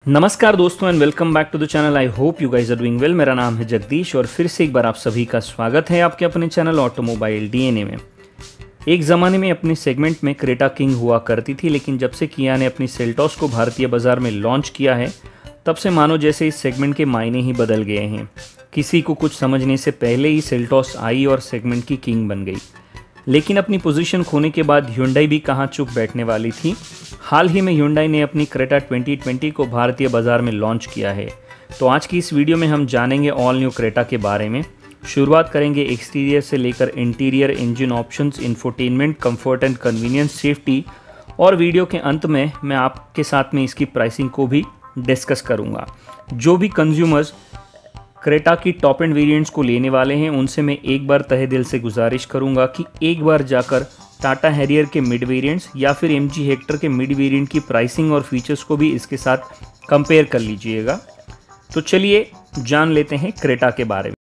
नमस्कार दोस्तों and welcome back to the channel. I hope you guys are doing well. मेरा नाम है जगदीश और फिर से एक बार आप सभी का स्वागत है आपके अपने चैनल ऑटोमोबाइल डीएनए में। एक ज़माने में अपने सेगमेंट में क्रेटा किंग हुआ करती थी, लेकिन जब से किया ने अपनी सेल्टॉस को भारतीय बाजार में लॉन्च किया है तब से मानो जैसे इस सेगमेंट के मायने ही बदल गए हैं। किसी को कुछ समझने से पहले ही सेल्टॉस आई और सेगमेंट की किंग बन गई। लेकिन अपनी पोजीशन खोने के बाद Hyundai भी कहाँ चुप बैठने वाली थी। हाल ही में Hyundai ने अपनी क्रेटा 2020 को भारतीय बाजार में लॉन्च किया है। तो आज की इस वीडियो में हम जानेंगे ऑल न्यू क्रेटा के बारे में। शुरुआत करेंगे एक्सटीरियर से लेकर interior, engine options, infotainment, comfort and convenience, safety, और वीडियो के अंत में मैं आपके साथ में इसकी प्राइसिंग को भी डिस्कस करूँगा। जो भी कंज्यूमर्स क्रेटा की टॉप एंड वेरिएंट्स को लेने वाले हैं उनसे मैं एक बार तहे दिल से गुजारिश करूंगा कि एक बार जाकर टाटा हैरियर के मिड वेरिएंट्स या फिर MG हेक्टर के मिड वेरिएंट की प्राइसिंग और फीचर्स को भी इसके साथ कंपेयर कर लीजिएगा। तो चलिए जान लेते हैं क्रेटा के बारे में।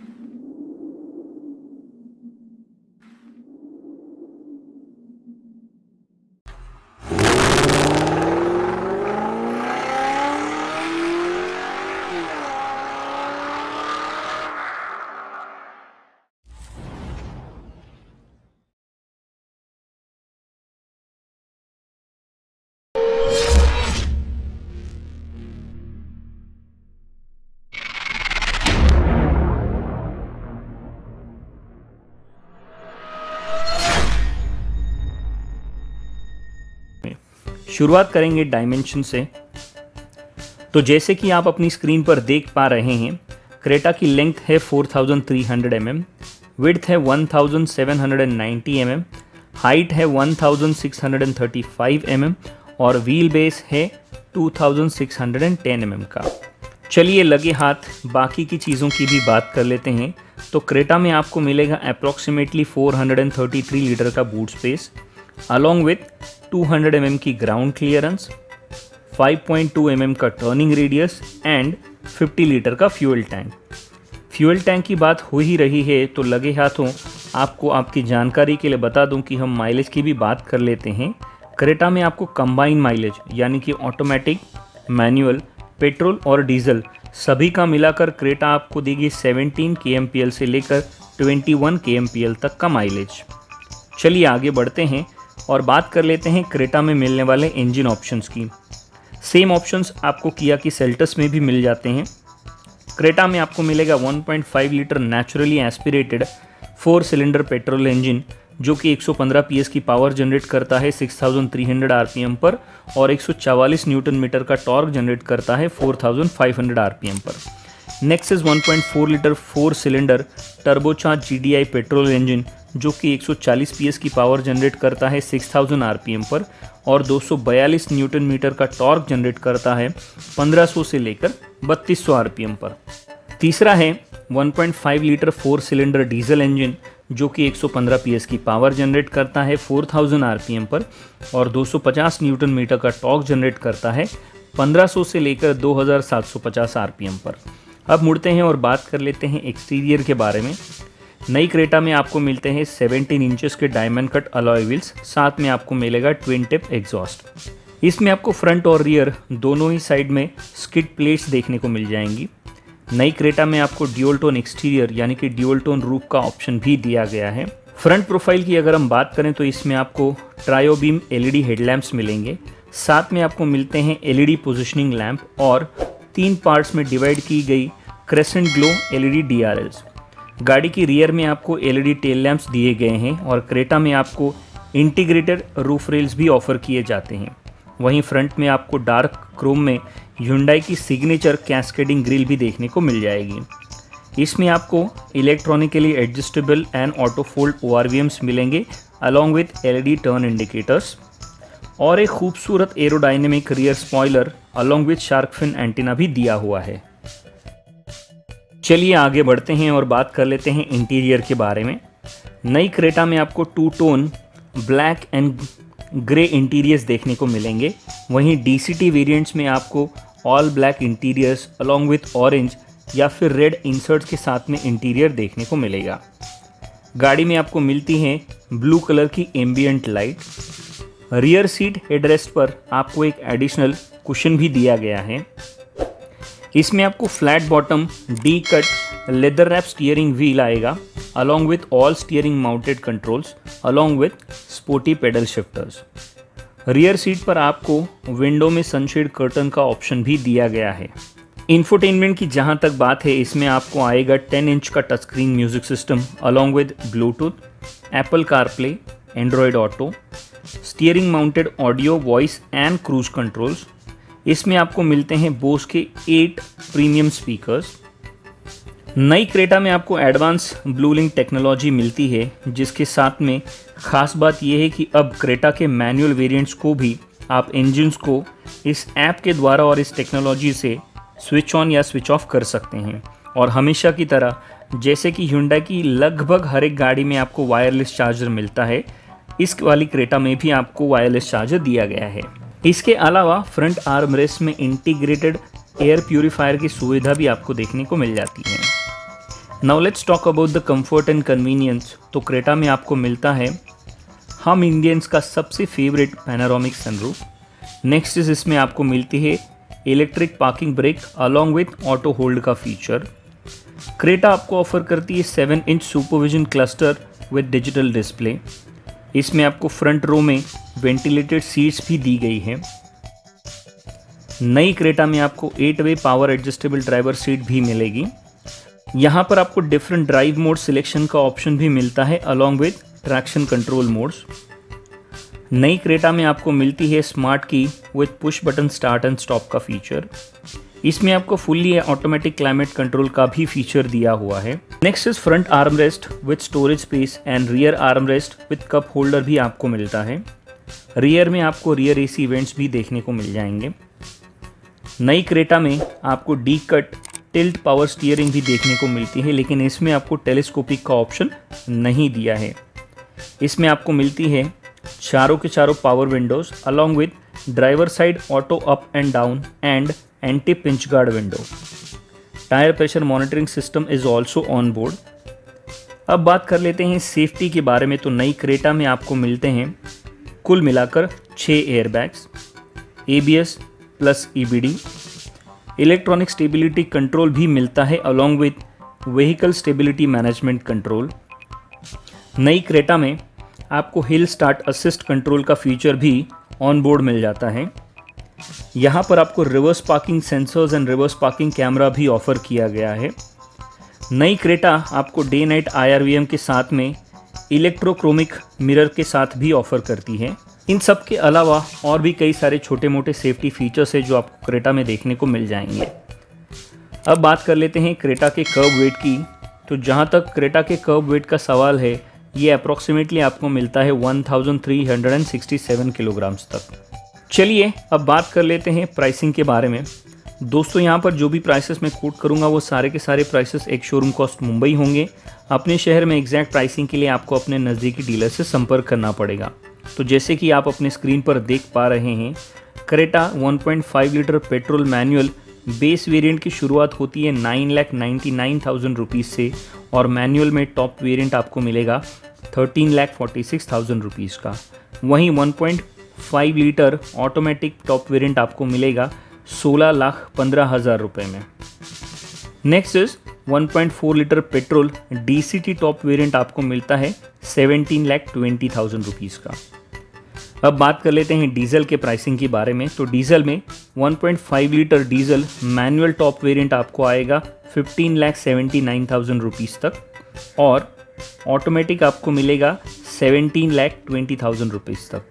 शुरुआत करेंगे डायमेंशन से। तो जैसे कि आप अपनी स्क्रीन पर देख पा रहे हैं, क्रेटा की लेंथ है 4300 mm, विड्थ है 1790 mm, हाइट है 1635 mm और व्हील बेस है 2610 mm का। चलिए लगे हाथ बाकी की चीज़ों की भी बात कर लेते हैं। तो क्रेटा में आपको मिलेगा अप्रॉक्सीमेटली 433 लीटर का boot space along with 200 mm की ग्राउंड क्लियरेंस, 5.2 mm का टर्निंग रेडियस एंड 50 लीटर का फ्यूल टैंक। फ्यूल टैंक की बात हो ही रही है तो लगे हाथों आपको आपकी जानकारी के लिए बता दूं कि हम माइलेज की भी बात कर लेते हैं। क्रेटा में आपको कंबाइन माइलेज यानी कि ऑटोमेटिक, मैनुअल, पेट्रोल और डीजल सभी का मिलाकर क्रेटा आपको देगी 17 kmpl से लेकर 21 kmpl तक का माइलेज। चलिए आगे बढ़ते हैं और बात कर लेते हैं क्रेटा में मिलने वाले इंजन ऑप्शंस की। सेम ऑप्शंस आपको किया की सेल्टस में भी मिल जाते हैं। क्रेटा में आपको मिलेगा 1.5 litre naturally aspirated 4 cylinder petrol engine जो कि 115 PS की पावर जनरेट करता है 6300 RPM पर और 144 न्यूटन मीटर का टॉर्क जनरेट करता है 4500 RPM पर। Next is 1.4 litre 4 cylinder turbocharge GDI petrol engine जो कि 140 PS की पावर जनरेट करता है 6000 RPM पर और 242 न्यूटन मीटर का टॉर्क जनरेट करता है 1500 से लेकर 3200 RPM पर। तीसरा है 1.5 लीटर 4 सिलेंडर डीजल इंजन जो कि 115 PS की पावर जनरेट करता है 4000 RPM पर और 250 न्यूटन मीटर का टॉर्क जनरेट करता है 1500 से लेकर 2750 RPM पर। अब मुड़ते हैं और बात कर लेते हैं एक्सटीरियर के बारे में। नई क्रेटा में आपको मिलते हैं 17 इंचेस के डायमंड कट अलॉय व्हील्स, साथ में आपको मिलेगा ट्विन टिप एग्जॉस्ट। इसमें आपको फ्रंट और रियर दोनों ही साइड में स्किड प्लेट्स देखने को मिल जाएंगी। नई क्रेटा में आपको ड्यूल टोन एक्सटीरियर यानी कि ड्यूल टोन रूफ का ऑप्शन भी दिया गया है। फ्रंट प्रोफाइल की अगर हम बात करें तो इसमें आपको ट्रायो बीम LED हेडलैम्प्स मिलेंगे, साथ में आपको मिलते हैं LED पोजिशनिंग लैंप और 3 पार्ट्स में डिवाइड की गई क्रेसेंट ग्लो LED DRLs। गाड़ी की रियर में आपको LED टेल लैंप्स दिए गए हैं और क्रेटा में आपको इंटीग्रेटेड रूफ रेल्स भी ऑफर किए जाते हैं। वहीं फ्रंट में आपको डार्क क्रोम में Hyundai की सिग्नेचर कैस्केडिंग ग्रिल भी देखने को मिल जाएगी। इसमें आपको electronically adjustable and auto fold ORVMs मिलेंगे along with LED turn indicators और एक खूबसूरत aerodynamic rear spoiler along with shark fin antenna भी दिया हुआ है। चलिए आगे बढ़ते हैं और बात कर लेते हैं इंटीरियर के बारे में। नई क्रेटा में आपको 2 tone black and grey interiors देखने को मिलेंगे। वहीं DCT वेरिएंट्स में आपको all black interiors along with orange या फिर रेड इंसर्ट्स के साथ में इंटीरियर देखने को मिलेगा। गाड़ी में आपको मिलती हैं ब्लू कलर की ambient light, rear seat headrest पर आपको एक एडिशनल कुशन भी दिया गया है। इसमें आपको flat bottom D cut leather wrap steering wheel आएगा along with all steering mounted controls along with sporty paddle shifters. Rear seat पर आपको विंडो में सनशेड कर्टन का ऑप्शन भी दिया गया है। इंफोटेनमेंट की जहां तक बात है, इसमें आपको आएगा 10 इंच का touch screen music system along with Bluetooth, Apple CarPlay, Android auto, steering mounted audio, voice and cruise controls. इसमें आपको मिलते हैं बोस के 8 प्रीमियम स्पीकर्स। नई क्रेटा में आपको एडवांस ब्लूलिंक टेक्नोलॉजी मिलती है, जिसके साथ में खास बात यह है कि अब क्रेटा के मैनुअल वेरिएंट्स को भी आप इंजन्स को इस ऐप के द्वारा और इस टेक्नोलॉजी से स्विच ऑन या स्विच ऑफ कर सकते हैं। और हमेशा की तरह जैसे कि Hyundai की लगभग हर एक गाड़ी में आपको वायरलेस चार्जर मिलता है, इस वाली क्रेटा में भी आपको वायरलेस चार्जर दिया गया है। इसके अलावा फ्रंट आर्म रेस्ट में इंटीग्रेटेड एयर प्यूरीफायर की सुविधा भी आपको देखने को मिल जाती है। Now let's talk about the comfort and convenience. तो क्रेटा में आपको मिलता है हम इंडियंस का सबसे favourite panoramic sunroof. Next is इसमें आपको मिलती है electric parking brake along with auto hold का फीचर। क्रेटा आपको ऑफर करती है 7 inch supervision cluster with digital display. इसमें आपको फ्रंट रो में वेंटिलेटेड सीट्स भी दी गई है। नई क्रेटा में आपको 8 way power adjustable driver seat भी मिलेगी। यहाँ पर आपको डिफरेंट ड्राइव मोड सिलेक्शन का ऑप्शन भी मिलता है along with traction control modes. नई क्रेटा में आपको मिलती है smart key with push button start and stop का फीचर। इसमें आपको फुल्ली ऑटोमेटिक क्लाइमेट कंट्रोल का भी फीचर दिया हुआ है। Next is front arm rest with storage space and rear arm rest with cup holder भी आपको मिलता है। रियर में आपको रियर एसी वेंट्स भी देखने को मिल जाएंगे। नई क्रेटा में आपको D cut tilt power steering भी देखने को मिलती है, लेकिन इसमें आपको टेलीस्कोपिक का ऑप्शन नहीं दिया है। इसमें आपको मिलती है चारों के चारों power windows along with driver side auto up and down and anti pinch guard window. Tyre pressure monitoring system is also on board. अब बात कर लेते हैं सेफ्टी के बारे में। तो नई क्रेटा में आपको मिलते हैं कुल मिलाकर 6 airbags, ABS plus EBD, electronic stability control भी मिलता है along with vehicle stability management control. नई क्रेटा में आपको हिल स्टार्ट असिस्ट कंट्रोल का फीचर भी ऑन बोर्ड मिल जाता है। यहाँ पर आपको reverse parking sensors and reverse parking camera भी ऑफर किया गया है। नई क्रेटा आपको डे नाइट IRVM के साथ में इलेक्ट्रोक्रोमिक मिरर के साथ भी ऑफर करती है। इन सब के अलावा और भी कई सारे छोटे मोटे सेफ्टी फीचर्स है जो आपको क्रेटा में देखने को मिल जाएंगे। अब बात कर लेते हैं क्रेटा के कर्व वेट की। तो जहाँ तक क्रेटा के कर्व वेट का सवाल है, ये अप्रॉक्सीमेटली आपको मिलता है 1367 किलोग्राम्स तक। चलिए अब बात कर लेते हैं प्राइसिंग के बारे में। दोस्तों यहाँ पर जो भी प्राइसेस मैं कोट करूँगा वो सारे के सारे प्राइसेस एक शोरूम कॉस्ट मुंबई होंगे। अपने शहर में एग्जैक्ट प्राइसिंग के लिए आपको अपने नज़दीकी डीलर से संपर्क करना पड़ेगा। तो जैसे कि आप अपने स्क्रीन पर देख पा रहे हैं, Creta 1.5 litre petrol manual base variant की शुरुआत होती है 9,99,000 रुपीज़ से और मैनुअल में टॉप वेरिएंट आपको मिलेगा 13,46,000 रुपीज़ का। वहीं 1.5 लीटर ऑटोमेटिक टॉप वेरिएंट आपको मिलेगा 16,15,000 रुपये में। Next is 1.4 litre petrol DCT top variant आपको मिलता है 17,20,000 रुपीज़ का। अब बात कर लेते हैं डीजल के प्राइसिंग के बारे में। तो डीजल में 1.5 litre diesel manual top variant आपको आएगा 15,79,000 रुपीज़ तक और ऑटोमेटिक आपको मिलेगा 17,20,000 रुपीज़ तक।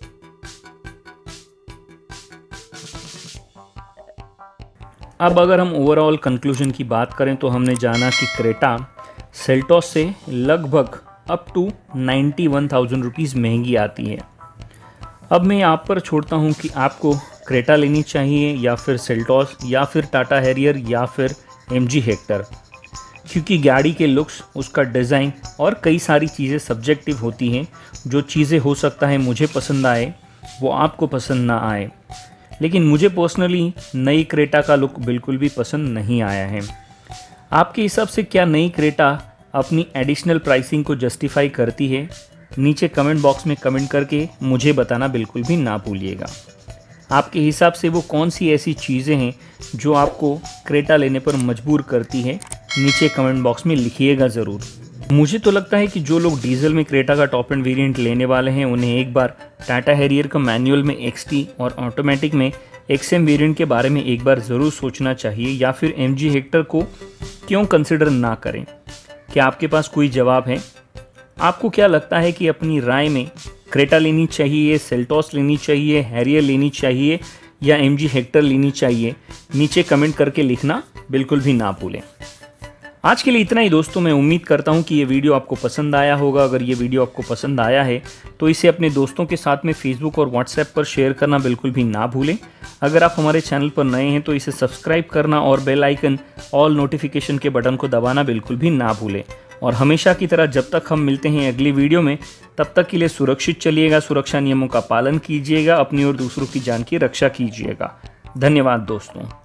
अब अगर हम ओवरऑल कंक्लूजन की बात करें तो हमने जाना कि क्रेटा सेल्टॉस से लगभग अप टू 91,000 रुपीज़ महंगी आती है। अब मैं आप पर छोड़ता हूं कि आपको क्रेटा लेनी चाहिए या फिर सेल्टॉस या फिर टाटा हैरियर या फिर MG हेक्टर, क्योंकि गाड़ी के लुक्स, उसका डिज़ाइन और कई सारी चीज़ें सब्जेक्टिव होती हैं। जो चीज़ें हो सकता है मुझे पसंद आए वो आपको पसंद ना आए, लेकिन मुझे पर्सनली नई क्रेटा का लुक बिल्कुल भी पसंद नहीं आया है। आपके हिसाब से क्या नई क्रेटा अपनी एडिशनल प्राइसिंग को जस्टिफाई करती है? नीचे कमेंट बॉक्स में कमेंट करके मुझे बताना बिल्कुल भी ना भूलिएगा। आपके हिसाब से वो कौन सी ऐसी चीज़ें हैं जो आपको क्रेटा लेने पर मजबूर करती है, नीचे कमेंट बॉक्स में लिखिएगा ज़रूर। मुझे तो लगता है कि जो लोग डीजल में क्रेटा का टॉप एंड वेरिएंट लेने वाले हैं उन्हें एक बार टाटा हैरियर का मैनुअल में XT और ऑटोमेटिक में XM वेरिएंट के बारे में एक बार ज़रूर सोचना चाहिए, या फिर MG हेक्टर को क्यों कंसिडर ना करें। क्या आपके पास कोई जवाब है? आपको क्या लगता है कि अपनी राय में क्रेटा लेनी चाहिए, सेल्टॉस लेनी चाहिए, हैरियर लेनी चाहिए या MG हेक्टर लेनी चाहिए? नीचे कमेंट करके लिखना बिल्कुल भी ना भूलें। आज के लिए इतना ही दोस्तों। मैं उम्मीद करता हूँ कि ये वीडियो आपको पसंद आया होगा। अगर ये वीडियो आपको पसंद आया है तो इसे अपने दोस्तों के साथ में फेसबुक और व्हाट्सएप पर शेयर करना बिल्कुल भी ना भूलें। अगर आप हमारे चैनल पर नए हैं तो इसे सब्सक्राइब करना और बेल आइकन ऑल नोटिफिकेशन के बटन को दबाना बिल्कुल भी ना भूलें। और हमेशा की तरह जब तक हम मिलते हैं अगली वीडियो में, तब तक के लिए सुरक्षित चलिएगा, सुरक्षा नियमों का पालन कीजिएगा, अपनी और दूसरों की जान की रक्षा कीजिएगा। धन्यवाद दोस्तों।